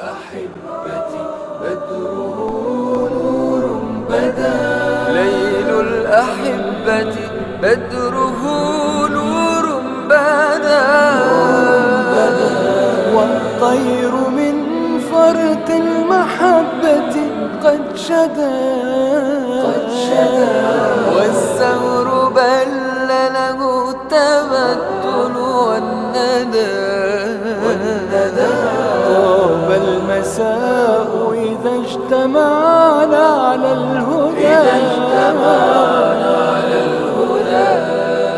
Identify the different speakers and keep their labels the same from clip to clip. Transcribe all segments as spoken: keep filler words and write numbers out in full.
Speaker 1: الأحبة بدره نور بدا ليل الأحبة بدره نور بدا والطير من فرط المحبة قد شدا والثور بل له التبتل والندى طاب المساء إذا اجتمعنا على الهدى إذا اجتمعنا على الهدى.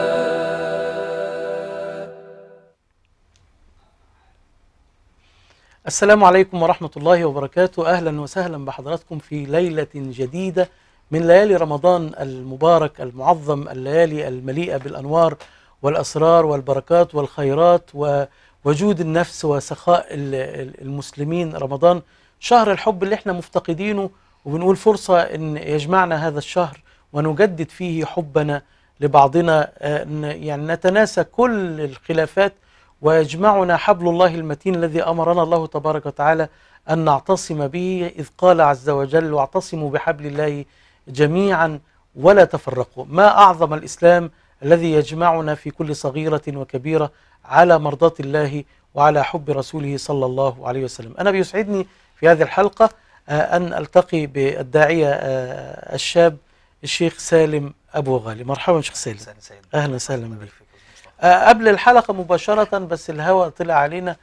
Speaker 2: السلام عليكم ورحمة الله وبركاته. أهلا وسهلا بحضراتكم في ليلة جديدة من ليالي رمضان المبارك المعظم، الليالي المليئة بالأنوار والأسرار والبركات والخيرات ووجود النفس وسخاء المسلمين. رمضان شهر الحب اللي احنا مفتقدينه، وبنقول فرصة ان يجمعنا هذا الشهر ونجدد فيه حبنا لبعضنا، يعني نتناسى كل الخلافات ويجمعنا حبل الله المتين الذي أمرنا الله تبارك وتعالى أن نعتصم به، إذ قال عز وجل: واعتصموا بحبل الله جميعا ولا تفرقوا. ما أعظم الإسلام الذي يجمعنا في كل صغيرة وكبيرة على مرضاة الله وعلى حب رسوله صلى الله عليه وسلم. أنا بيسعدني في هذه الحلقة أن ألتقي بالداعية الشاب الشيخ سالم أبو غالي. مرحبا شيخ سالم. أهلا وسهلا بك. قبل الحلقة مباشرة بس الهواء طلع علينا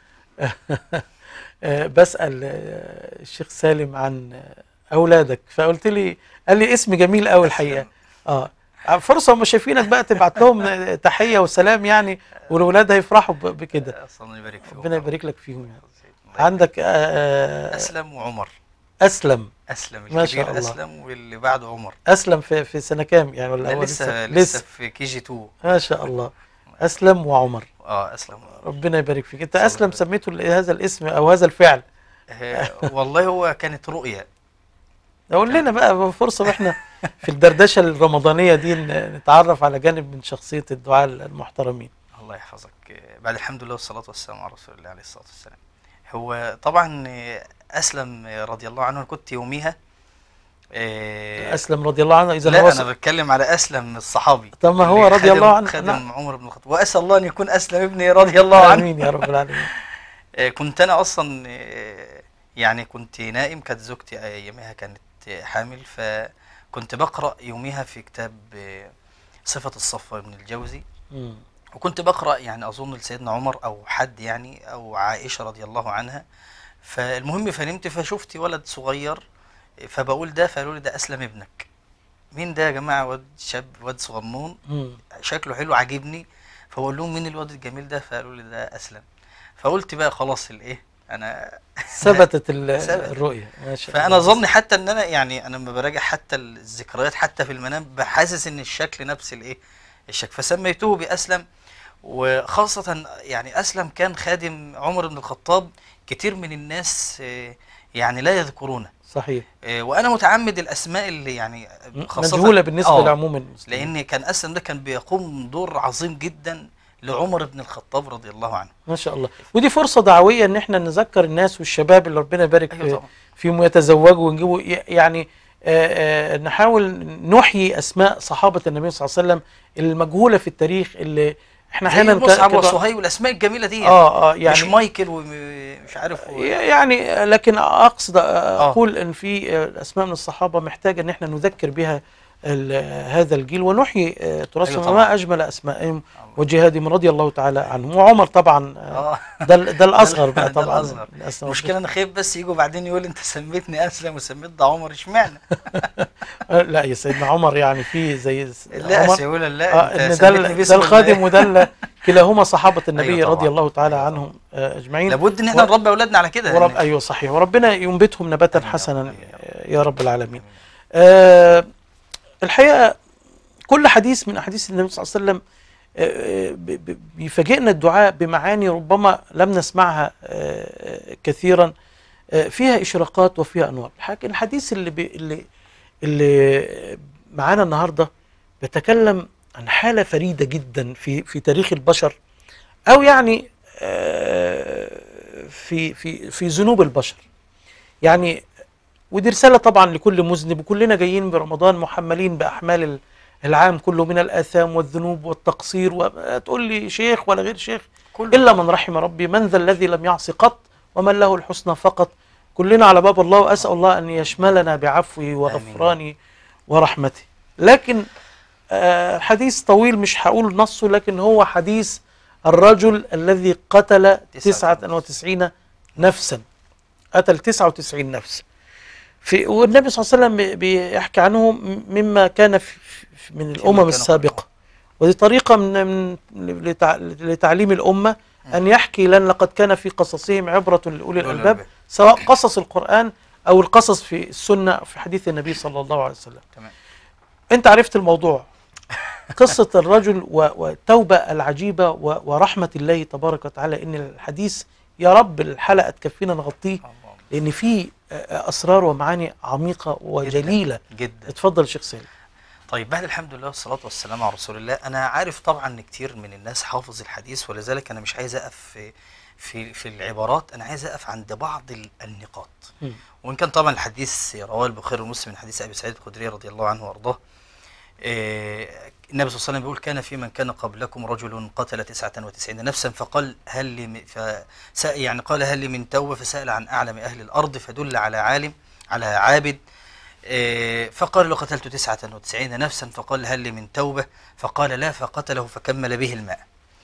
Speaker 2: بسأل الشيخ سالم عن أولادك، فقلت لي قال لي اسم جميل قوي الحقيقة. اه فرصة هم شايفينك بقى تبعت لهم تحية وسلام يعني، والولاد هيفرحوا بكده.
Speaker 3: الله يبارك فيهم.
Speaker 2: ربنا يبارك لك فيهم يعني. عندك آه
Speaker 3: أسلم وعمر.
Speaker 2: أسلم
Speaker 3: أسلم
Speaker 2: ما شاء
Speaker 3: الكبير
Speaker 2: الله.
Speaker 3: أسلم واللي بعده عمر.
Speaker 2: أسلم في في سنة كام يعني؟ ولا
Speaker 3: لا
Speaker 2: هو
Speaker 3: لسه
Speaker 2: لسه,
Speaker 3: لسه في كي جي اتنين.
Speaker 2: ما شاء الله. أسلم وعمر.
Speaker 3: اه أسلم.
Speaker 2: ربنا يبارك فيك. أنت أسلم سميته هذا الاسم أو هذا الفعل؟
Speaker 3: والله هو كانت رؤية.
Speaker 2: قول لنا بقى فرصة واحنا في الدردشة الرمضانية دي نتعرف على جانب من شخصية الدعاة المحترمين.
Speaker 3: الله يحفظك. بعد الحمد لله والصلاة والسلام على رسول الله عليه الصلاة والسلام. هو طبعا أسلم رضي الله عنه كنت يوميها
Speaker 2: أسلم رضي الله عنه. إذا
Speaker 3: لا
Speaker 2: هو
Speaker 3: أنا بتكلم على أسلم الصحابي.
Speaker 2: طب ما هو رضي الله عنه
Speaker 3: خادم نعم. عمر بن الخطاب، وأسأل الله أن يكون أسلم ابني رضي الله عنه.
Speaker 2: آمين يا رب العالمين.
Speaker 3: كنت أنا أصلا يعني كنت نائم، كانت زوجتي أيامها كانت حامل، فكنت بقرأ يوميها في كتاب صفة الصفوة ابن الجوزي، م. وكنت بقرأ يعني أظن لسيدنا عمر أو حد يعني أو عائشة رضي الله عنها. فالمهم فنمت فشفت ولد صغير، فبقول ده، فقالوا لي ده أسلم ابنك. مين ده يا جماعة؟ واد شاب، واد صغنون شكله حلو عاجبني. فبقول لهم مين الواد الجميل ده؟ فقالوا لي ده أسلم. فقلت بقى خلاص الايه انا
Speaker 2: ثبتت الرؤيه ما شاء الله.
Speaker 3: فانا ظني حتى ان انا يعني انا لما براجع حتى الذكريات حتى في المنام بحاسس ان الشكل نفس الايه الشكل، فسميته بأسلم. وخاصة يعني أسلم كان خادم عمر بن الخطاب، كتير من الناس يعني لا يذكرونه.
Speaker 2: صحيح.
Speaker 3: وانا متعمد الاسماء اللي يعني
Speaker 2: خاصة مجهولة بالنسبة آه لعموم المسلمين،
Speaker 3: لان كان أسلم ده كان بيقوم دور عظيم جدا لعمر بن الخطاب رضي الله عنه.
Speaker 2: ما شاء الله. ودي فرصة دعوية ان احنا نذكر الناس والشباب اللي ربنا يبارك أيوة فيهم يتزوجوا ونجيبوا يعني آآ آآ نحاول نحيي اسماء صحابة النبي صلى الله عليه وسلم المجهولة في التاريخ، اللي احنا احيانا
Speaker 3: مصعب وصهيب والاسماء الجميلة دي
Speaker 2: اه اه يعني
Speaker 3: مش مايكل ومش عارف و...
Speaker 2: يعني، لكن اقصد اقول آه. ان في اسماء من الصحابة محتاجة ان احنا نذكر بها هذا الجيل ونحيي تراثهم. أيوة ما أجمل أسمائهم وجهادهم رضي الله تعالى عنهم. وعمر طبعا آه. ده ده الأصغر بقى طبعا.
Speaker 3: الأصغر. المشكلة أنا خايف بس يجوا بعدين يقول أنت سميتني أسلم وسميت ده عمر، اشمعنى؟
Speaker 2: لا يا سيدنا عمر يعني في زي
Speaker 3: لا
Speaker 2: عمر
Speaker 3: سيقول لا
Speaker 2: آه إن ده, ده الخادم وده كلاهما صحابة النبي أيوة رضي الله تعالى أيوة عنهم أجمعين.
Speaker 3: لابد إن احنا نربي أولادنا على كده.
Speaker 2: ورب أيوة صحيح، وربنا ينبتهم نباتا حسنا يا رب العالمين. آه الحقيقة كل حديث من أحاديث النبي صلى الله عليه وسلم بيفاجئنا الدعاء بمعاني ربما لم نسمعها كثيرا، فيها إشراقات وفيها أنوار. الحديث اللي بي اللي اللي معانا النهارده بيتكلم عن حالة فريدة جدا في في تاريخ البشر، أو يعني في في في ذنوب البشر. يعني ودي رسالة طبعا لكل مذنب، وكلنا جايين برمضان محملين بأحمال ال- العام كله من الآثام والذنوب والتقصير، وتقول لي شيخ ولا غير شيخ،
Speaker 3: كله.
Speaker 2: إلا من رحم ربي، من ذا الذي لم يعص قط ومن له الحسنى فقط. كلنا على باب الله، وأسأل الله أن يشملنا بعفوه وغفرانه ورحمته. لكن آه حديث طويل مش هقول نصه، لكن هو حديث الرجل الذي قتل تسعة وتسعين نفسا، قتل تسعة وتسعين نفس. في والنبي صلى الله عليه وسلم بيحكي عنه مما كان في في من الأمم السابقة، ودي طريقة من, من لتع لتعليم الأمة أن يحكي لن لقد كان في قصصهم عبرة لأولي الألباب، سواء قصص القرآن أو القصص في السنة أو في حديث النبي صلى الله عليه وسلم.
Speaker 3: تمام.
Speaker 2: أنت عرفت الموضوع، قصة الرجل والتوبة العجيبة ورحمة الله تبارك وتعالى. إن الحديث يا رب الحلقة تكفينا نغطيه، لأن فيه أسرار ومعاني عميقة وجليلة
Speaker 3: جدا.
Speaker 2: اتفضل شيخ سالم.
Speaker 3: طيب، بعد الحمد لله والصلاة والسلام على رسول الله. أنا عارف طبعا إن كتير من الناس حافظ الحديث، ولذلك أنا مش عايز أقف في في, في العبارات، أنا عايز أقف عند بعض النقاط. م. وإن كان طبعا الحديث رواه البخاري ومسلم من حديث أبي سعيد الخدري رضي الله عنه وأرضاه. إيه النبي صلى الله عليه وسلم بيقول: كان في من كان قبلكم رجل قتل تسعة وتسعين نفسا فقال هل لي ف يعني قال هل لي من توبة، فسأل عن أعلم أهل الأرض فدل على عالم على عابد، إيه فقال له: قتلت تسعة وتسعين نفسا، فقال هل لي من توبة، فقال لا، فقتله فكمل به الماء.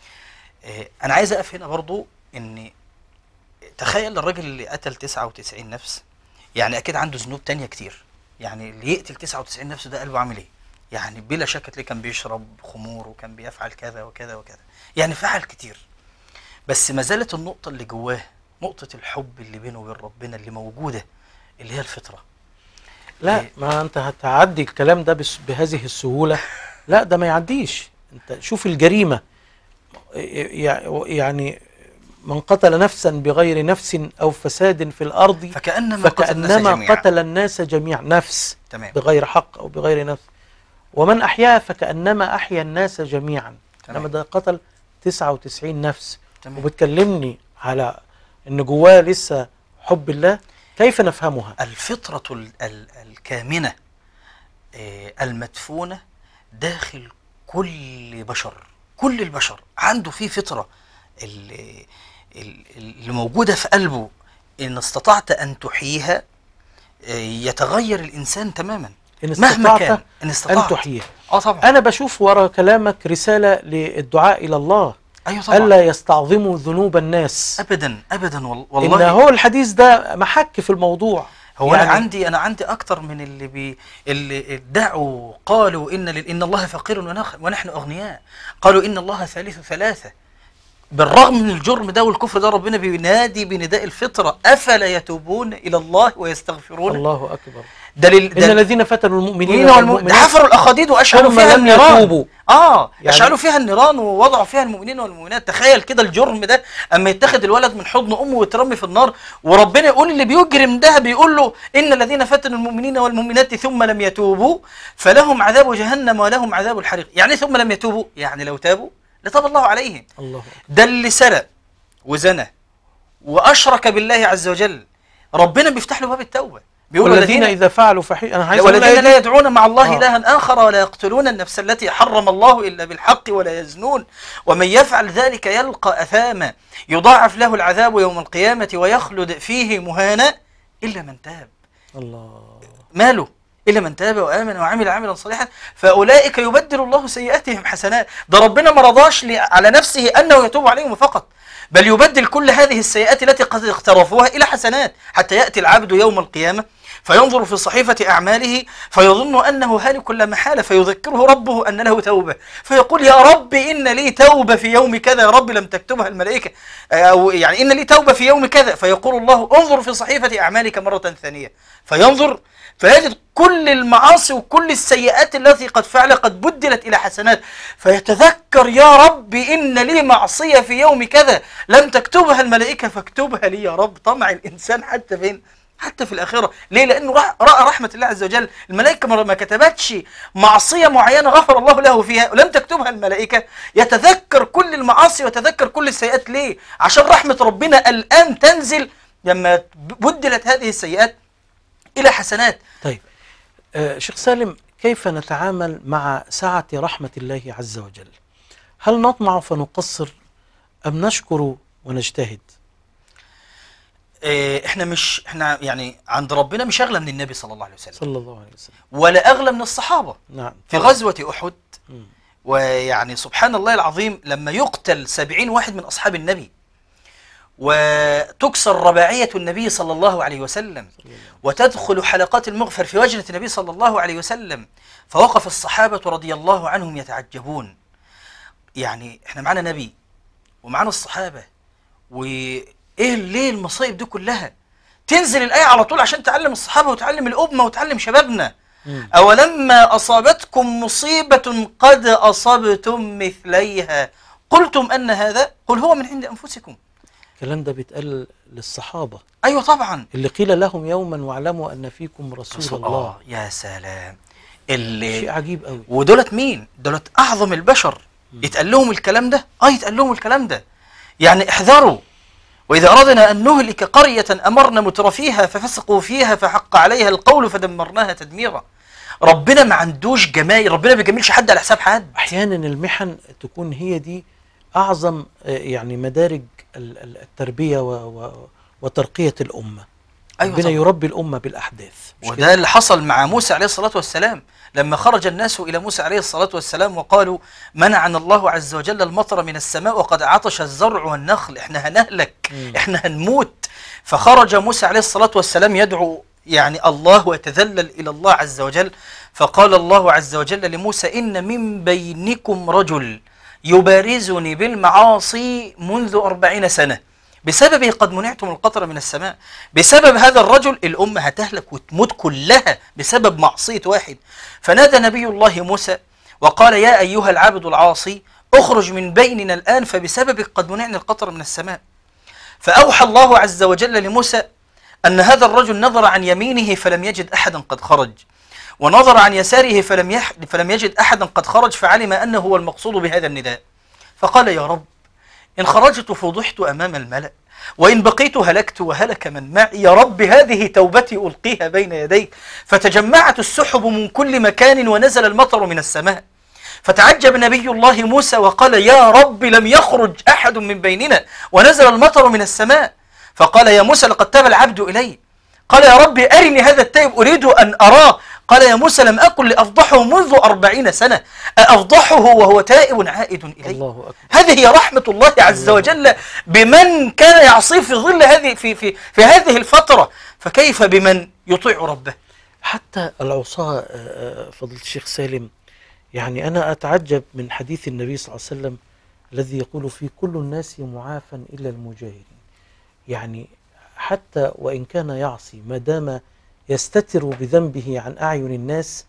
Speaker 3: إيه أنا عايز أقف هنا برضو، إن تخيل الراجل اللي قتل تسعة وتسعين نفس، يعني أكيد عنده ذنوب تانية كتير. يعني اللي يقتل تسعة وتسعين نفس ده قلبه عامل إيه؟ يعني بلا شك تلاقيه كان بيشرب خمور وكان بيفعل كذا وكذا وكذا، يعني فعل كتير، بس ما زالت النقطة اللي جواه نقطة الحب اللي بينه وبين ربنا اللي موجودة، اللي هي الفطرة.
Speaker 2: لا إيه؟ ما أنت هتعدي الكلام ده بهذه السهولة؟ لا، ده ما يعديش. أنت شوف الجريمة، يعني من قتل نفسا بغير نفس أو فساد في الأرض
Speaker 3: فكأنما,
Speaker 2: فكأنما
Speaker 3: قتل,
Speaker 2: قتل الناس جميعا، نفس
Speaker 3: تمام.
Speaker 2: بغير حق أو بغير نفس. ومن أحياها فكأنما أحيا الناس جميعا، إنما ده قتل تسعة وتسعين نفس. تمام. وبتكلمني على إن جواه لسه حب الله، كيف نفهمها؟
Speaker 3: الفطرة ال ال الكامنة المدفونة داخل كل بشر، كل البشر عنده فيه فطرة اللي, اللي موجودة في قلبه، إن استطعت أن تحييها يتغير الإنسان تماما.
Speaker 2: إن
Speaker 3: مهما كان
Speaker 2: إن استطعت أن تحييها.
Speaker 3: آه طبعا.
Speaker 2: أنا بشوف ورا كلامك رسالة للدعاء إلى الله.
Speaker 3: أيوة طبعا.
Speaker 2: ألا يستعظموا ذنوب الناس.
Speaker 3: أبدا أبدا والله.
Speaker 2: إن هو الحديث ده محك في الموضوع.
Speaker 3: هو يعني أنا عندي أنا عندي أكتر من اللي بي اللي ادعوا قالوا إن إن الله فقير ونحن أغنياء، قالوا إن الله ثالث ثلاثة. بالرغم من الجرم ده والكفر ده ربنا بينادي بنداء الفطرة: أفلا يتوبون إلى الله ويستغفرون.
Speaker 2: الله أكبر.
Speaker 3: دليل
Speaker 2: إن الذين فتنوا المؤمنين
Speaker 3: والمؤمنين حفروا الأخاديد وأشعلوا فيها النيران. آه يعني أشعلوا فيها النيران ووضعوا فيها المؤمنين والمؤمنات. تخيل كده الجرم ده، أما يتخذ الولد من حضن أمه ويترمي في النار، وربنا يقول اللي بيجرم ده بيقول له: إن الذين فتنوا المؤمنين والمؤمنات ثم لم يتوبوا فلهم عذاب جهنم ولهم عذاب الحريق. يعني ثم لم يتوبوا، يعني لو تابوا لتاب الله عليهم. الله. ده اللي سرق وزنى وأشرك بالله عز وجل ربنا بيفتح له باب التوبة، بيقول:
Speaker 2: والذين إذا فعلوا فحيشة، أنا عايز
Speaker 3: والذين لا يدعون مع الله إلها آخر ولا يقتلون النفس التي حرم الله إلا بالحق ولا يزنون ومن يفعل ذلك يلقى أثاما يضاعف له العذاب يوم القيامة ويخلد فيه مهانا إلا من تاب.
Speaker 2: الله.
Speaker 3: ماله؟ إلا من تاب وآمن وعمل عملا صالحا فأولئك يبدل الله سيئاتهم حسنات. ده ربنا ما رضاش على نفسه أنه يتوب عليهم فقط، بل يبدل كل هذه السيئات التي قد اقترفوها إلى حسنات، حتى يأتي العبد يوم القيامة فينظر في صحيفة أعماله فيظن أنه هالك لا محالة، فيذكره ربه أن له توبة فيقول: يا رب إن لي توبة في يوم كذا، يا رب لم تكتبها الملائكة، أو يعني إن لي توبة في يوم كذا. فيقول الله: انظر في صحيفة أعمالك مرة ثانية، فينظر فيجد كل المعاصي وكل السيئات التي قد فعل قد بدلت إلى حسنات، فيتذكر: يا رب إن لي معصية في يوم كذا لم تكتبها الملائكة فاكتبها لي يا رب. طمع الإنسان حتى فين؟ حتى في الآخرة. ليه؟ لأنه رأى رحمة الله عز وجل. الملائكة ما كتبتش معصية معينة غفر الله له فيها ولم تكتبها الملائكة، يتذكر كل المعاصي ويتذكر كل السيئات. ليه؟ عشان رحمة ربنا الآن تنزل لما بدلت هذه السيئات إلى حسنات.
Speaker 2: طيب آه شيخ سالم، كيف نتعامل مع سعة رحمة الله عز وجل؟ هل نطمع فنقصر أم نشكر ونجتهد؟
Speaker 3: إيه احنا مش احنا يعني عند ربنا مش أغلى من النبي صلى الله عليه وسلم،
Speaker 2: صلى الله عليه وسلم،
Speaker 3: ولا أغلى من الصحابة.
Speaker 2: نعم.
Speaker 3: في غزوة أحد،
Speaker 2: مم.
Speaker 3: ويعني سبحان الله العظيم لما يقتل سبعين واحد من أصحاب النبي وتكسر رباعية النبي صلى الله عليه وسلم وتدخل حلقات المغفر في وجنة النبي صلى الله عليه وسلم، فوقف الصحابة رضي الله عنهم يتعجبون. يعني احنا معنا نبي ومعنا الصحابة، وإيه ليه المصائب دي كلها؟ تنزل الآية على طول عشان تعلم الصحابة وتعلم الأمة وتعلم شبابنا.
Speaker 2: مم.
Speaker 3: أولما أصابتكم مصيبة قد أصبتم مثليها قلتم أن هذا، قل هو من عند أنفسكم.
Speaker 2: الكلام ده بيتقال للصحابة.
Speaker 3: أيوة طبعا.
Speaker 2: اللي قيل لهم يوما واعلموا أن فيكم رسول,
Speaker 3: رسول
Speaker 2: الله.
Speaker 3: الله. يا سلام. اللي
Speaker 2: شيء عجيب قوي.
Speaker 3: ودولت مين؟ دولت أعظم البشر.
Speaker 2: مم.
Speaker 3: يتقال لهم الكلام ده؟ آه يتقال لهم الكلام ده. يعني احذروا، وإذا أردنا أن نهلك قرية أمرنا مترفيها ففسقوا فيها فحق عليها القول فدمرناها تدميرا. ربنا ما عندوش جمايل، ربنا ما بيجملش حد على حساب حد.
Speaker 2: أحيانا المحن تكون هي دي أعظم آه، يعني مدارج ال- ال- التربية و و وترقية الأمة.
Speaker 3: أيوة
Speaker 2: ربنا
Speaker 3: طبعا.
Speaker 2: يربي الأمة بالأحداث. مش
Speaker 3: وده
Speaker 2: كده؟
Speaker 3: اللي حصل مع موسى عليه الصلاة والسلام لما خرج الناس إلى موسى عليه الصلاة والسلام وقالوا منعنا الله عز وجل المطر من السماء وقد عطش الزرع والنخل، احنا هنهلك،
Speaker 2: مم.
Speaker 3: احنا هنموت. فخرج موسى عليه الصلاة والسلام يدعو يعني الله ويتذلل إلى الله عز وجل، فقال الله عز وجل لموسى إن من بينكم رجل يبارزني بالمعاصي منذ أربعين سنة بسببه قد منعتم القطر من السماء. بسبب هذا الرجل الأمة هتهلك وتموت كلها بسبب معصية واحد. فنادى نبي الله موسى وقال يا أيها العبد العاصي اخرج من بيننا الآن فبسببك قد منعنا القطر من السماء. فأوحى الله عز وجل لموسى أن هذا الرجل نظر عن يمينه فلم يجد أحدا قد خرج، ونظر عن يساره فلم, يح... فلم يجد أحدا قد خرج، فعلم أنه هو المقصود بهذا النداء. فقال يا رب إن خرجت فضحت أمام الملأ، وإن بقيت هلكت وهلك من معي، يا رب هذه توبتي ألقيها بين يديك. فتجمعت السحب من كل مكان ونزل المطر من السماء. فتعجب نبي الله موسى وقال يا رب لم يخرج أحد من بيننا ونزل المطر من السماء. فقال يا موسى لقد تاب العبد إلي. قال يا رب أرني هذا التائب أريد أن أراه. قال يا موسى لم أكن لأفضحه منذ أربعين سنة، أفضحه وهو تائب عائد إلي.
Speaker 2: الله أكبر.
Speaker 3: هذه هي رحمة الله عز وجل بمن كان يعصيه في ظل هذه في في في هذه الفترة، فكيف بمن يطيع ربه؟
Speaker 2: حتى العصاة آه، آه، فضيلة الشيخ سالم، يعني أنا أتعجب من حديث النبي صلى الله عليه وسلم الذي يقول فيه كل الناس معافى إلا المجاهرين. يعني حتى وإن كان يعصي ما دام يستتر بذنبه عن أعين الناس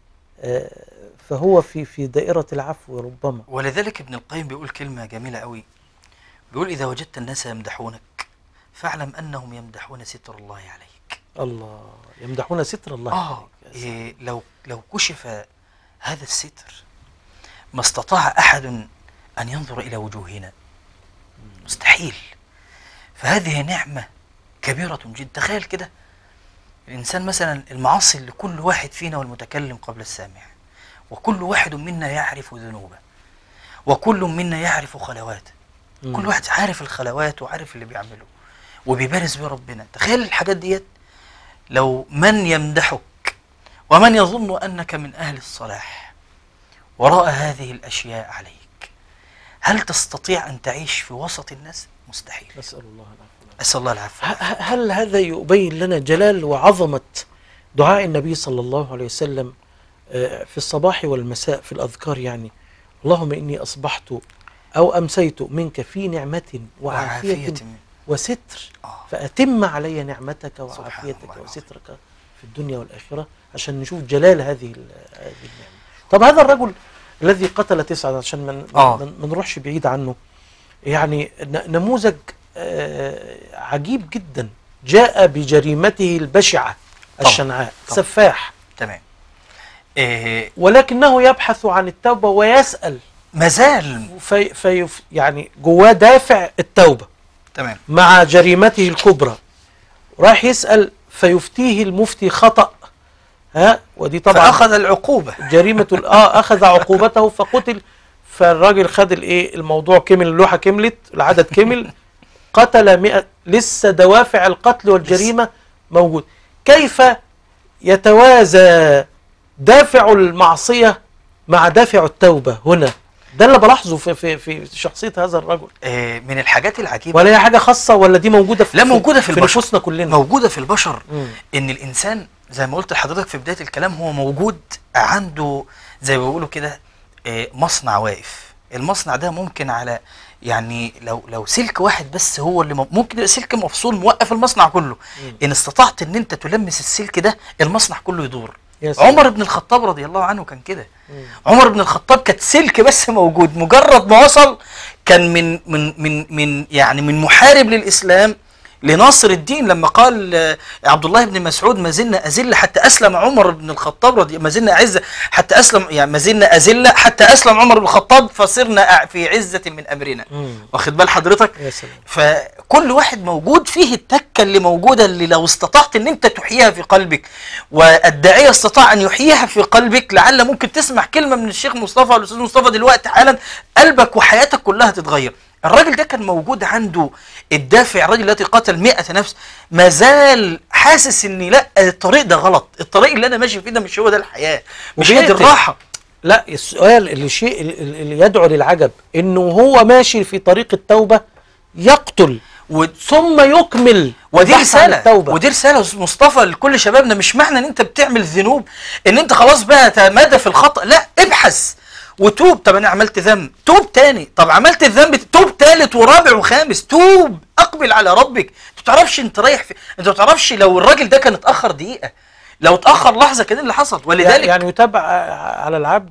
Speaker 2: آه، فهو في في دائرة العفو ربما.
Speaker 3: ولذلك ابن القيم بيقول كلمة جميلة قوي، بيقول إذا وجدت الناس يمدحونك فاعلم أنهم يمدحون ستر الله عليك.
Speaker 2: الله، يمدحون ستر الله
Speaker 3: آه
Speaker 2: عليك.
Speaker 3: إيه لو لو كشف هذا الستر ما استطاع أحد أن ينظر إلى وجوهنا، مستحيل. فهذه نعمة كبيرة جدا. تخيل كده الإنسان مثلا المعاصي اللي كل واحد فينا والمتكلم قبل السامع، وكل واحد منا يعرف ذنوبه، وكل منا يعرف خلواته.
Speaker 2: مم.
Speaker 3: كل واحد عارف الخلوات وعارف اللي بيعمله وبيبارز بيه ربنا. تخيل الحاجات ديت لو من يمدحك ومن يظن أنك من أهل الصلاح وراء هذه الأشياء عليك، هل تستطيع أن تعيش في وسط الناس؟ مستحيل.
Speaker 2: نسأل الله العافية.
Speaker 3: أسأل الله العافية.
Speaker 2: ه- هل هذا يبين لنا جلال وعظمة دعاء النبي صلى الله عليه وسلم آه، في الصباح والمساء في الأذكار؟ يعني اللهم إني أصبحت أو أمسيت منك في نعمة وعافية
Speaker 3: وعافية
Speaker 2: وستر،
Speaker 3: آه.
Speaker 2: فأتم علي نعمتك
Speaker 3: سبحان
Speaker 2: وعافيتك
Speaker 3: الله
Speaker 2: وسترك في الدنيا والآخرة عشان نشوف جلال هذه ال- هذه النعمة. طب هذا الرجل الذي قتل تسعة عشان ما
Speaker 3: آه.
Speaker 2: من من نروحش بعيد عنه، يعني ن- نموذج آه، عجيب جدا، جاء بجريمته البشعة
Speaker 3: طبعا.
Speaker 2: الشنعاء،
Speaker 3: طبعا.
Speaker 2: سفاح،
Speaker 3: تمام. إيه
Speaker 2: ولكنه يبحث عن التوبة ويسأل
Speaker 3: مازال.
Speaker 2: في في يعني جواه دافع التوبة
Speaker 3: تمام.
Speaker 2: مع جريمته الكبرى. رايح يسأل فيفتيه المفتي خطأ، ها، ودي طبعا
Speaker 3: فأخذ العقوبة،
Speaker 2: جريمة ال- اه أخذ عقوبته فقتل. فالراجل خد الايه، الموضوع كمل، اللوحة كملت، العدد كمل، قتل مئة. لسه دوافع القتل والجريمة موجود. كيف يتوازى دافع المعصية مع دافع التوبة هنا؟ ده اللي بلاحظه في في في شخصية هذا الرجل.
Speaker 3: آه، من الحاجات العجيبة.
Speaker 2: ولا هي حاجة خاصة ولا دي موجودة في
Speaker 3: لا، موجودة في
Speaker 2: في
Speaker 3: البشر،
Speaker 2: نفوسنا كلنا؟
Speaker 3: موجودة في البشر.
Speaker 2: مم.
Speaker 3: ان الانسان زي ما قلت لحضرتك في بداية الكلام، هو موجود عنده زي ما بيقولوا كده آه، مصنع واقف. المصنع ده ممكن على يعني لو لو سلك واحد بس هو اللي مم- ممكن يبقى سلك مفصول موقف المصنع كله.
Speaker 2: مم.
Speaker 3: ان استطعت ان انت تلمس السلك ده، المصنع كله يدور.
Speaker 2: يا سلام.
Speaker 3: عمر بن الخطاب رضي الله عنه كان كده.
Speaker 2: مم.
Speaker 3: عمر بن الخطاب كانت سلك بس موجود، مجرد ما وصل كان من من من من يعني من محارب للإسلام لناصر الدين. لما قال آه، عبد الله بن مسعود: ما زلنا أذلة حتى أسلم عمر بن الخطاب رضي ما زلنا أعزة حتى أسلم، يعني ما زلنا أذلة حتى أسلم عمر بن الخطاب فصرنا أع- في عزة من أمرنا.
Speaker 2: مم.
Speaker 3: واخد بال حضرتك؟
Speaker 2: يا سلام.
Speaker 3: فكل واحد موجود فيه التكة اللي موجودة، اللي لو استطعت ان انت تحييها في قلبك، والداعية استطاع ان يحييها في قلبك، لعل ممكن تسمع كلمة من الشيخ مصطفى او الاستاذ مصطفى دلوقتي حالا قلبك وحياتك كلها تتغير. الراجل ده كان موجود عنده الدافع، الراجل الذي قتل مئة نفس ما زال حاسس ان لا، الطريق ده غلط، الطريق اللي انا ماشي فيه ده مش هو ده الحياة، مش هي دي
Speaker 2: وبيقتل.
Speaker 3: الراحة.
Speaker 2: لا، السؤال اللي شيء اللي يدعو للعجب انه هو ماشي في طريق التوبة يقتل
Speaker 3: و...
Speaker 2: ثم يكمل
Speaker 3: ودي
Speaker 2: البحث عن
Speaker 3: رسالة،
Speaker 2: التوبة.
Speaker 3: ودي رسالة مصطفى لكل شبابنا. مش معنى ان انت بتعمل ذنوب ان انت خلاص بقى تمادى في الخطأ، لا، ابحث وتوب. طب انا عملت ذنب، توب تاني. طب عملت الذنب، توب تالت ورابع وخامس، توب، اقبل على ربك. انت ما تعرفش انت رايح في، انت ما تعرفش لو الراجل ده كان اتأخر دقيقة، لو اتأخر لحظة كان إيه اللي حصل. ولذلك
Speaker 2: يعني يتابع على العبد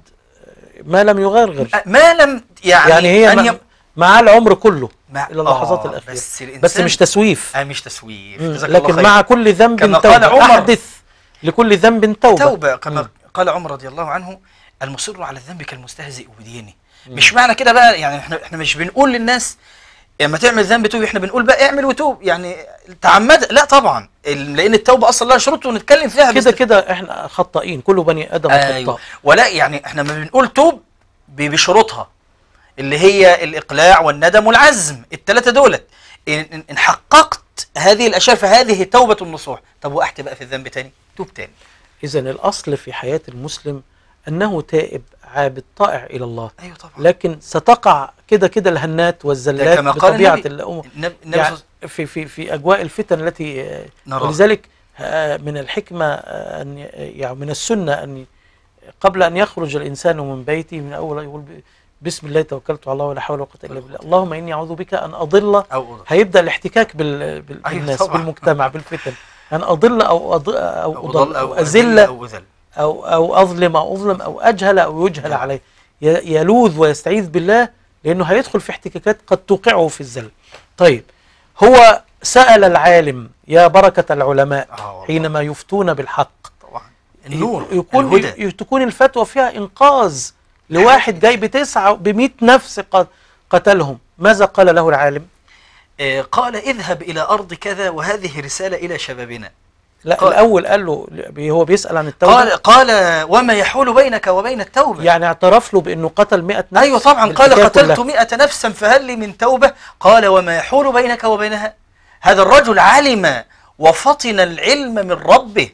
Speaker 2: ما لم يغرغر،
Speaker 3: ما لم يعني,
Speaker 2: يعني هي
Speaker 3: أن
Speaker 2: ما-
Speaker 3: يم...
Speaker 2: معاه العمر كله
Speaker 3: مع...
Speaker 2: الى اللحظات
Speaker 3: آه
Speaker 2: الأخيرة.
Speaker 3: بس, الإنسان...
Speaker 2: بس مش تسويف.
Speaker 3: آه مش تسويف.
Speaker 2: مم.
Speaker 3: جزاك الله
Speaker 2: لكن
Speaker 3: خير.
Speaker 2: مع كل ذنب
Speaker 3: كما
Speaker 2: توبة.
Speaker 3: قال عمر،
Speaker 2: أحدث لكل ذنب توبة.
Speaker 3: توبة كما
Speaker 2: مم.
Speaker 3: قال عمر رضي الله عنه: المصر على الذنب كالمستهزئ بدينه. مش معنى كده بقى يعني احنا احنا مش بنقول للناس لما تعمل ذنب توب، احنا بنقول بقى اعمل وتوب يعني تعمد، لا طبعا، ال- لان التوبه اصلا لها شروط ونتكلم فيها
Speaker 2: كده
Speaker 3: بس-
Speaker 2: كده احنا خطائين، كل بني ادم
Speaker 3: ايوه.
Speaker 2: خطاء.
Speaker 3: ولا يعني احنا ما بنقول توب ب- بشروطها اللي هي الاقلاع والندم والعزم، الثلاثه دولت. ان إن- إن حققت هذه الاشياء فهذه توبه النصوح. طب وقعت بقى في الذنب تاني، توب تاني.
Speaker 2: اذا الاصل في حياة المسلم انه تائب عابد طائع الى الله.
Speaker 3: ايوه طبعا.
Speaker 2: لكن ستقع كده كده الهنات
Speaker 3: ده
Speaker 2: والزلات
Speaker 3: كما قال
Speaker 2: بطبيعة
Speaker 3: النبي.
Speaker 2: الأمم.
Speaker 3: النبي النبي
Speaker 2: يعني
Speaker 3: صلى-
Speaker 2: في في في اجواء الفتن التي آه،
Speaker 3: نراها.
Speaker 2: ولذلك آه، من الحكمة آه، ان ي- يعني من السنة ان قبل ان يخرج الانسان من بيته من اول يقول ب- بسم الله توكلت على الله ولا حول ولا قوة الا بالله، اللهم اني اعوذ بك ان اضل.
Speaker 3: او أوضح.
Speaker 2: هيبدأ الاحتكاك بال- بال-
Speaker 3: أيوة
Speaker 2: بالناس
Speaker 3: طبعاً.
Speaker 2: بالمجتمع بالفتن، ان اضل او أض... او
Speaker 3: أو
Speaker 2: اضل
Speaker 3: ضل
Speaker 2: او
Speaker 3: أو
Speaker 2: اذل
Speaker 3: أو أذل.
Speaker 2: أو أو أظلم أو أظلم أو أجهل أو يجهل
Speaker 3: نعم.
Speaker 2: عليه، ي- يلوذ ويستعيذ بالله، لأنه هيدخل في احتكاكات قد توقعه في الزل. طيب، هو سأل العالم يا بركة العلماء
Speaker 3: آه والله.
Speaker 2: حينما يفتون بالحق،
Speaker 3: طبعا النور
Speaker 2: يكون
Speaker 3: الهدى.
Speaker 2: ي- تكون الفتوى فيها إنقاذ لواحد جاي بتسعة بمئة نفس قد قتلهم، ماذا قال له العالم؟
Speaker 3: آه، قال: اذهب إلى أرض كذا وهذه رسالة إلى شبابنا.
Speaker 2: لا،
Speaker 3: قال-
Speaker 2: الأول قال له هو بيسأل عن التوبة،
Speaker 3: قال قال وما يحول بينك وبين التوبة.
Speaker 2: يعني اعترف له بأنه قتل مئة نفس.
Speaker 3: أيوة طبعا. قال:
Speaker 2: بالحكاية
Speaker 3: قتلت
Speaker 2: كلها.
Speaker 3: مئة نفسا فهل لي من توبة؟ قال: وما يحول بينك وبينها. هذا الرجل علم وفطن العلم من ربه،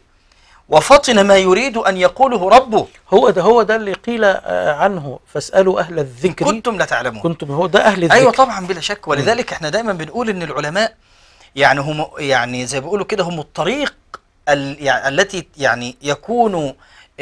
Speaker 3: وفطن ما يريد أن يقوله ربه.
Speaker 2: هو ده هو ده اللي قيل آه، عنه فاسألوا أهل الذكر
Speaker 3: كنتم لا تعلمون.
Speaker 2: كنتم، هو ده أهل الذكر.
Speaker 3: ايوه طبعا بلا شك. ولذلك احنا دايما بنقول ان العلماء يعني هم يعني زي بيقولوا كده هم الطريق ال يعني التي يعني يكون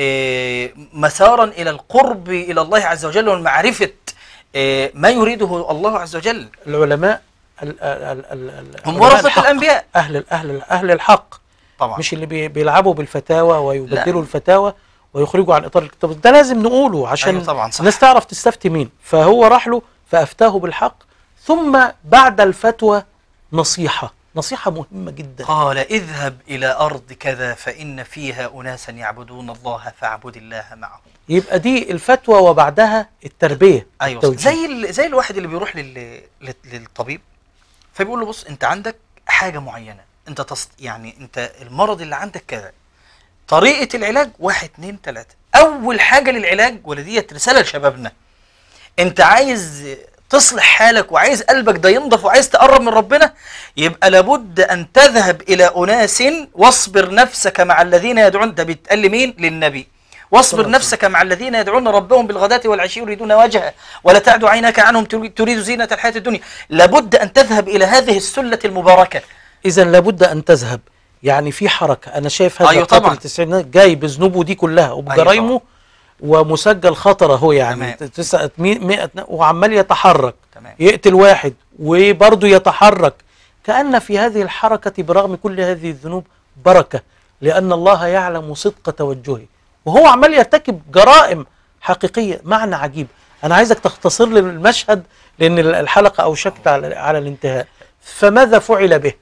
Speaker 3: آه، مسارا الى القرب الى الله عز وجل والمعرفه آه، ما يريده الله عز وجل.
Speaker 2: العلماء ال ال ال ال
Speaker 3: هم
Speaker 2: علماء
Speaker 3: ورثة
Speaker 2: الحق.
Speaker 3: الأنبياء.
Speaker 2: أهل ال- أهل أهل الحق،
Speaker 3: طبعا
Speaker 2: مش اللي بي بيلعبوا بالفتاوى ويبدلوا
Speaker 3: لا.
Speaker 2: الفتاوى ويخرجوا عن إطار الكتاب. ده لازم نقوله عشان
Speaker 3: أيوة طبعا صح.
Speaker 2: الناس تعرف تستفتي مين. فهو راح له فأفتاه بالحق، ثم بعد الفتوى نصيحة نصيحة مهمة جدا.
Speaker 3: قال: اذهب إلى أرض كذا فإن فيها أناسا يعبدون الله فاعبد الله معهم.
Speaker 2: يبقى دي الفتوى وبعدها التربية.
Speaker 3: ايوه
Speaker 2: التوجيه.
Speaker 3: زي ال- زي الواحد اللي بيروح لل... لل- للطبيب فبيقول له: بص انت عندك حاجه معينه، انت تص... يعني انت المرض اللي عندك كذا، طريقة العلاج واحد اتنين تلاتة. أول حاجة للعلاج، ولديت رسالة لشبابنا، أنت عايز تصلح حالك وعايز قلبك ده ينضف وعايز تقرب من ربنا، يبقى لابد أن تذهب إلى أناس واصبر نفسك مع الذين يدعون. ده بيتقال لمين؟ للنبي. واصبر نفسك مع الذين يدعون ربهم بالغداة والعشي يريدون وجهه ولا تعد عيناك عنهم تريد زينة الحياة الدنيا. لابد أن تذهب إلى هذه السلة المباركة.
Speaker 2: إذا لابد أن تذهب، يعني في حركة. أنا شايف هذا
Speaker 3: أيوة
Speaker 2: القاتل
Speaker 3: طبعا.
Speaker 2: التسعينات جاي بذنوبه دي كلها وبجرايمه،
Speaker 3: أيوة
Speaker 2: ومسجل خطر اهو، يعني تسعة مئة وعمال يتحرك.
Speaker 3: تمام.
Speaker 2: يقتل واحد وبرضه يتحرك، كأن في هذه الحركة برغم كل هذه الذنوب بركة، لأن الله يعلم صدق توجهه، وهو عمال يرتكب جرائم حقيقية. معنى عجيب. أنا عايزك تختصر لي المشهد لأن الحلقة أوشكت على, على الانتهاء. فماذا فعل به؟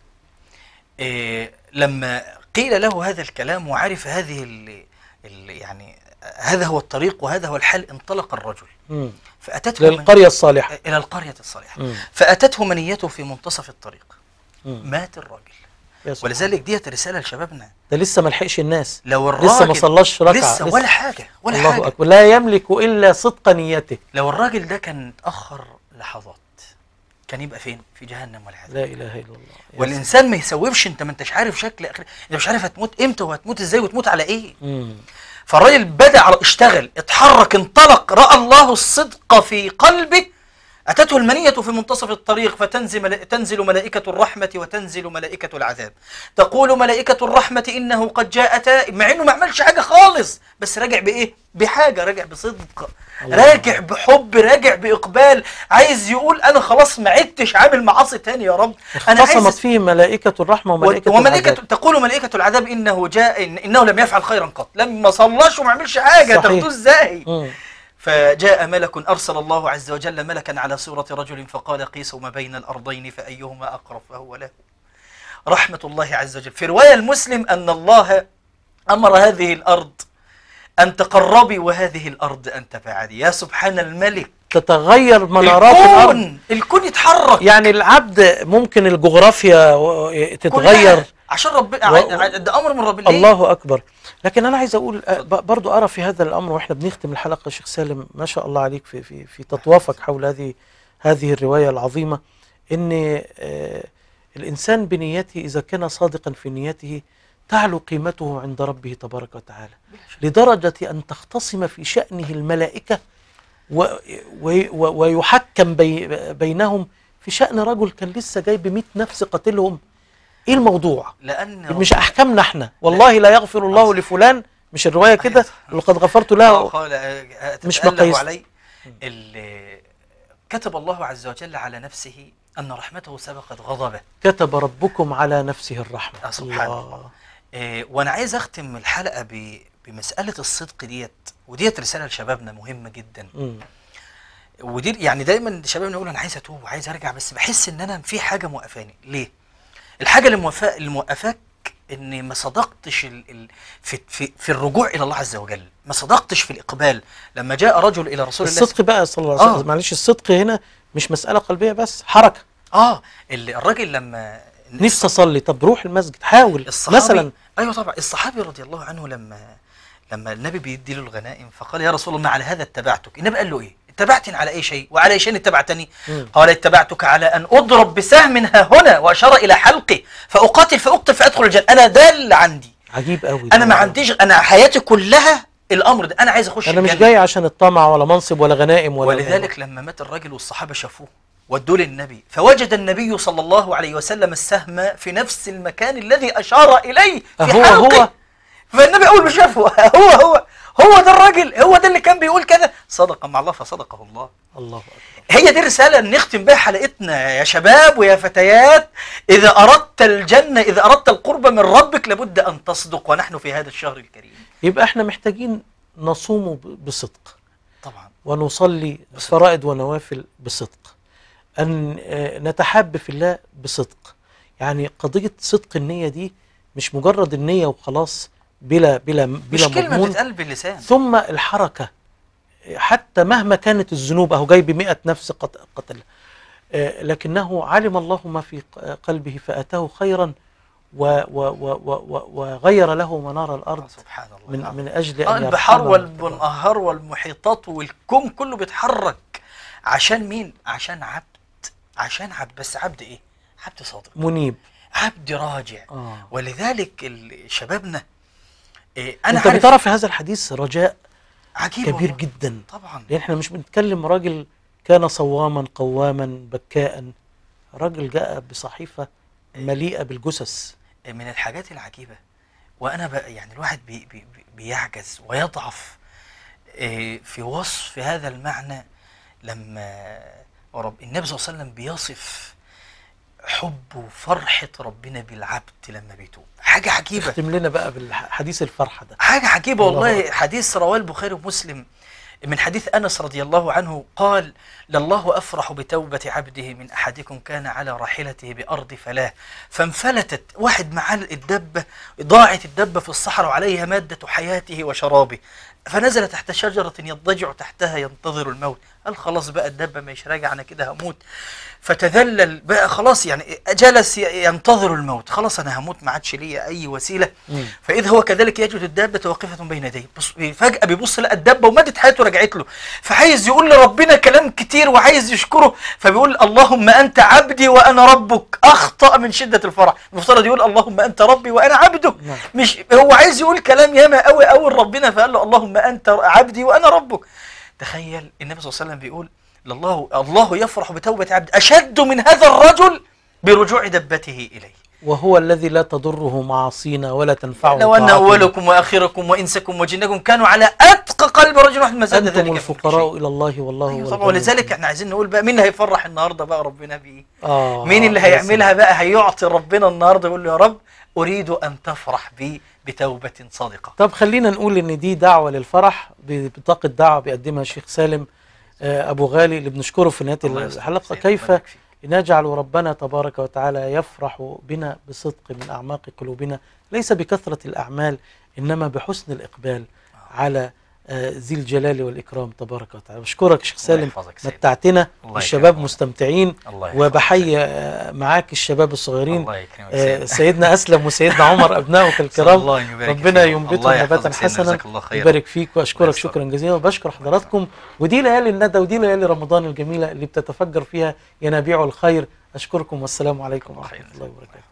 Speaker 3: إيه لما قيل له هذا الكلام وعرف هذه ال ال يعني هذا هو الطريق وهذا هو الحل، انطلق الرجل
Speaker 2: مم.
Speaker 3: فأتته
Speaker 2: للقرية الصالحة،
Speaker 3: إلى القرية الصالحة.
Speaker 2: مم.
Speaker 3: فأتته منيته في منتصف الطريق.
Speaker 2: مم.
Speaker 3: مات الراجل.
Speaker 2: يسوع.
Speaker 3: ولذلك ديت رسالة لشبابنا.
Speaker 2: ده لسه ما لحقش الناس،
Speaker 3: لو الراجل
Speaker 2: لسه ما صلاش ركعة،
Speaker 3: لسه, لسه ولا حاجة ولا
Speaker 2: الله
Speaker 3: حاجة.
Speaker 2: أكبر. لا يملك إلا صدق نيته.
Speaker 3: لو الراجل ده كان اتأخر لحظات كان يبقى فين؟ في جهنم والعياذ.
Speaker 2: لا إله إلا الله.
Speaker 3: والإنسان ما يسوفش. أنت ما أنتش عارف شكل آخر، أنت مش عارف هتموت إمتى وهتموت إزاي وتموت على إيه.
Speaker 2: مم.
Speaker 3: فالراجل بدأ على اشتغل، اتحرك، انطلق، رأى الله الصدق في قلبه. أتته المنية في منتصف الطريق فتنزل تنزل ملائكة الرحمة وتنزل ملائكة العذاب. تقول ملائكة الرحمة إنه قد جاء تائب، مع إنه ما عملش حاجة خالص، بس راجع بإيه؟ بحاجة، راجع بصدق، راجع بحب، راجع بإقبال، عايز يقول أنا خلاص ما عدتش عامل معاصي تاني يا رب. أنا
Speaker 2: اختصمت فيه ملائكة الرحمة وملائكة
Speaker 3: وملائكة
Speaker 2: العذاب.
Speaker 3: تقول ملائكة العذاب إنه جاء إن إنه لم يفعل خيرا قط، لما صلاش وما عملش حاجة، تاخدوه إزاي؟
Speaker 2: مم.
Speaker 3: فجاء ملك، أرسل الله عز وجل ملكا على صورة رجل فقال قيسوا ما بين الأرضين فأيهما أقرب فهو له. رحمة الله عز وجل. في رواية المسلم أن الله أمر هذه الأرض أن تقربي وهذه الأرض أن تبعدي. يا سبحان الملك،
Speaker 2: تتغير منارات الأرض،
Speaker 3: الكون الكون يتحرك.
Speaker 2: يعني العبد ممكن الجغرافيا تتغير
Speaker 3: عشان ربنا
Speaker 2: و...
Speaker 3: ده أمر من رب الله.
Speaker 2: الله أكبر. لكن أنا عايز أقول برضو أرى في هذا الأمر وإحنا بنختم الحلقة شيخ سالم، ما شاء الله عليك في في في تطوافك حول هذه هذه الرواية العظيمة، إن آه الإنسان بنيته إذا كان صادقا في نيته تعلو قيمته عند ربه تبارك وتعالى، لدرجة أن تختصم في شأنه الملائكة و و ويحكم بي بينهم في شأن رجل كان لسه جايب مئة نفس قتلهم. ايه الموضوع؟
Speaker 3: لأن
Speaker 2: مش احكامنا احنا، والله لا يغفر الله لفلان، مش الروايه كده؟ لقد غفرت له، مش مقاييس.
Speaker 3: اللي كتب الله عز وجل على نفسه ان رحمته سبقت غضبه.
Speaker 2: كتب ربكم على نفسه الرحمه.
Speaker 3: سبحان الله, الله. إيه وانا عايز اختم الحلقه ب بمساله الصدق ديت، وديت رساله لشبابنا مهمه جدا. م. ودي يعني دايما شبابنا يقولوا انا عايز اتوب وعايز ارجع، بس بحس ان انا في حاجه موقفاني. ليه؟ الحاجه اللي موافق اللي موقفاك ان ما صدقتش ال ال في في في الرجوع الى الله عز وجل، ما صدقتش في الاقبال. لما جاء رجل الى رسول الله،
Speaker 2: الصدق بقى صلى الله عليه وسلم، معلش، الصدق هنا مش مساله قلبيه بس، حركه.
Speaker 3: اه اللي الراجل لما
Speaker 2: نفسي اصلي، طب روح المسجد، حاول مثلا.
Speaker 3: ايوه طبعا. الصحابي رضي الله عنه لما لما النبي بيدي له الغنائم فقال يا رسول الله على هذا اتبعتك، النبي قال له ايه؟ اتبعتني على اي شيء؟ وعلى اي شيء اتبعتني؟ مم. قال اتبعتك على ان اضرب بسهم ها هنا، واشار الى حلقي، فاقاتل فاقتل فادخل الجنه. انا ده اللي عندي.
Speaker 2: عجيب قوي.
Speaker 3: انا ما عنديش، انا حياتي كلها الامر ده، انا عايز اخش
Speaker 2: انا
Speaker 3: الجنة.
Speaker 2: مش جاي عشان الطمع ولا منصب ولا غنائم ولا.
Speaker 3: ولذلك لما مات الرجل والصحابه شافوه ودوه للنبي، فوجد النبي صلى الله عليه وسلم السهم في نفس المكان الذي اشار اليه في
Speaker 2: هو
Speaker 3: حلقه.
Speaker 2: هو
Speaker 3: فالنبي اول ما شافه هو هو هو ده الراجل، هو ده اللي كان بيقول كذا. صدق مع الله فصدقه الله.
Speaker 2: الله أكبر.
Speaker 3: هي دي الرسالة نختم بها حلقتنا يا شباب ويا فتيات. إذا أردت الجنة، إذا أردت القرب من ربك، لابد أن تصدق، ونحن في هذا الشهر الكريم.
Speaker 2: يبقى احنا محتاجين نصوم بصدق
Speaker 3: طبعا،
Speaker 2: ونصلي فرائض ونوافل بصدق، أن نتحاب في الله بصدق. يعني قضية صدق النية دي مش مجرد النية وخلاص بلا بلا بلا
Speaker 3: مش كلمة بتتقال باللسان،
Speaker 2: ثم الحركة. حتى مهما كانت الذنوب، اهو جاي بمئة نفس قتل، لكنه علم الله ما في قلبه فأتاه خيرا و و و و وغير له منار الأرض
Speaker 3: سبحان الله.
Speaker 2: من,
Speaker 3: نعم.
Speaker 2: من أجل
Speaker 3: آه
Speaker 2: أن
Speaker 3: البحار
Speaker 2: يرحمنا.
Speaker 3: والأنهار والمحيطات والكون كله بيتحرك عشان مين؟ عشان عبد، عشان عبد، بس عبد إيه؟ عبد صادق
Speaker 2: منيب،
Speaker 3: عبد راجع.
Speaker 2: آه.
Speaker 3: ولذلك ال- شبابنا إيه أنا
Speaker 2: أنت
Speaker 3: عارف
Speaker 2: بترى في هذا الحديث رجاء
Speaker 3: عجيب
Speaker 2: كبير
Speaker 3: والله.
Speaker 2: جدا،
Speaker 3: طبعا.
Speaker 2: لأن احنا مش بنتكلم راجل كان صواما قواما بكاء، راجل جاء بصحيفة مليئة بالجثث.
Speaker 3: من الحاجات العجيبة، وأنا بقى يعني الواحد بي بي بيعجز ويضعف إيه في وصف هذا المعنى لما رب النبي صلى الله عليه وسلم بيصف حب وفرحة ربنا بالعبد لما بيتوب. حاجة عجيبة.
Speaker 2: اختم لنا بقى بالحديث الفرحة ده.
Speaker 3: حاجة عجيبة
Speaker 2: الله
Speaker 3: والله.
Speaker 2: أكبر.
Speaker 3: حديث رواه البخاري ومسلم من حديث أنس رضي الله عنه قال: لله أفرح بتوبة عبده من أحدكم كان على راحلته بأرض فلاة فانفلتت، واحد معاه الدبة، ضاعت الدبة في الصحراء وعليها مادة حياته وشرابه، فنزل تحت شجرة يضجع تحتها ينتظر الموت. قال خلاص بقى الدبة مش راجع، أنا كده هموت. فتذلل بقى خلاص، يعني جلس ينتظر الموت، خلاص أنا هموت، ما عادش ليا أي وسيلة.
Speaker 2: مم.
Speaker 3: فإذا هو كذلك يجد الدابة واقفة بين يديه، فجأة بيبص لقى الدابة ومدت حياته رجعت له، فعايز يقول لربنا كلام كتير وعايز يشكره، فبيقول اللهم أنت عبدي وأنا ربك. أخطأ من شدة الفرح، المفترض يقول اللهم أنت ربي وأنا عبدك.
Speaker 2: نعم.
Speaker 3: مش هو عايز يقول كلام ياما قوي قوي لربنا، فقال له اللهم أنت عبدي وأنا ربك. تخيل النبي صلى الله عليه وسلم بيقول الله الله يفرح بتوبة عبد أشد من هذا الرجل برجوع دبته إليه،
Speaker 2: وهو الذي لا تضره معاصينا ولا تنفعه
Speaker 3: لو أن
Speaker 2: طاعتنا.
Speaker 3: أولكم وآخركم وإنسكم وجنكم كانوا على أتقى قلب رجل واحد ما زاد ذلك
Speaker 2: أنتم
Speaker 3: في
Speaker 2: الفقراء
Speaker 3: شيء.
Speaker 2: إلى الله والله هو
Speaker 3: أيوة طبعا.
Speaker 2: الغني
Speaker 3: ولذلك
Speaker 2: الحميد.
Speaker 3: احنا عايزين نقول بقى مين اللي هيفرح النهارده بقى ربنا بإيه؟
Speaker 2: آه
Speaker 3: مين اللي
Speaker 2: يا
Speaker 3: هيعملها
Speaker 2: سلام.
Speaker 3: بقى؟ هيعطي ربنا النهارده يقول له يا رب أريد أن تفرح بي بتوبة صادقة.
Speaker 2: طب خلينا نقول إن دي دعوة للفرح ببطاقة دعوة بيقدمها الشيخ سالم آه، أبو غالي اللي بنشكره في نهاية
Speaker 3: الله يستر
Speaker 2: الحلقة.
Speaker 3: سيدنا،
Speaker 2: كيف
Speaker 3: الله يبارك فيك.
Speaker 2: نجعل ربنا تبارك وتعالى يفرح بنا بصدق من أعماق قلوبنا، ليس بكثرة الأعمال إنما بحسن الإقبال على آه، ذي الجلال والإكرام تبارك وتعالى. بشكرك شيخ
Speaker 3: الله
Speaker 2: سالم،
Speaker 3: يحفظك سيدنا.
Speaker 2: متعتنا،
Speaker 3: الله
Speaker 2: الشباب
Speaker 3: يكرمك.
Speaker 2: مستمتعين،
Speaker 3: الله يحفظك
Speaker 2: وبحيي
Speaker 3: سيدنا.
Speaker 2: آه، معاك الشباب الصغيرين،
Speaker 3: الله يكرمك
Speaker 2: آه،
Speaker 3: سيدنا.
Speaker 2: سيدنا أسلم وسيدنا عمر أبنائك الكرام،
Speaker 3: الله يبارك
Speaker 2: ربنا
Speaker 3: فيهم.
Speaker 2: ينبتهم
Speaker 3: الله
Speaker 2: نباتا
Speaker 3: يحفظك سيدنا،
Speaker 2: حسنا،
Speaker 3: جزاك الله خيرا.
Speaker 2: يبارك فيك وأشكرك
Speaker 3: الله
Speaker 2: شكرا جزيلا. وبشكر حضراتكم، ودي ليالي الندى ودي ليالي رمضان الجميلة اللي بتتفجر فيها ينابيع الخير. أشكركم والسلام عليكم ورحمة الله وبركاته.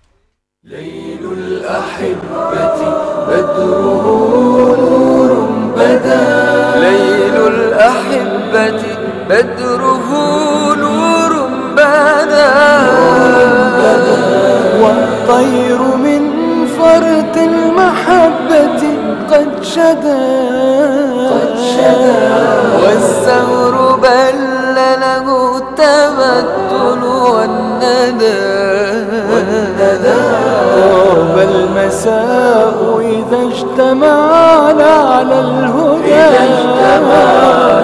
Speaker 1: ليل الأحبة بدره نور بدا، ليل الأحبة بدره نور بدا، والطير من فرط المحبة قد شدا، والثور بل له التبتل والندى، طاب المساء إذا اجتمعنا على الهدى.